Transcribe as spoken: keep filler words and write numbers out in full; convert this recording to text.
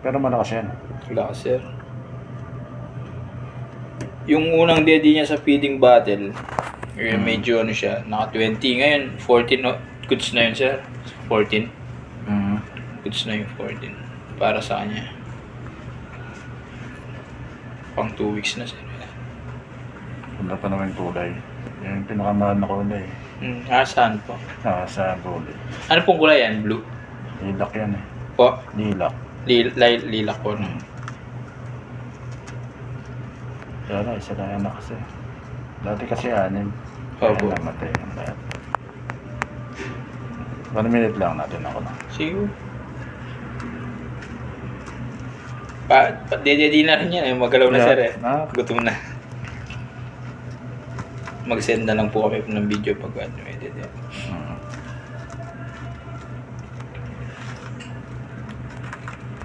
Pero malakas yan. Malakas, sir. Yung unang daddy niya sa feeding bottle, eh, Mm. medyo ano siya, naka twenty. Ngayon, fourteen no, goods na yun, sir. fourteen. Mm. Goods na yung fourteen. Para sa kanya. Pang two weeks na, sir. Wala pa naman kulay. Yung pinakamahal na kulay. Hmm, ah, saan po? Ah, sa kulay. Ano pong kulay yan? Blue? Lilak yan eh. Po? Lilak. Lil lil lilak po, no? Kaya na, isa lang anak kasi. Dati kasi anim. Opo. Kaya namatay ang lahat. One minute lang natin ako na. Siguro. Pa, pa dededi na rin yan eh. Magalaw na, Yeah. sir eh. Ah. Gutom na. Mag-send na lang po kami ng video pag ano eh. Hmm.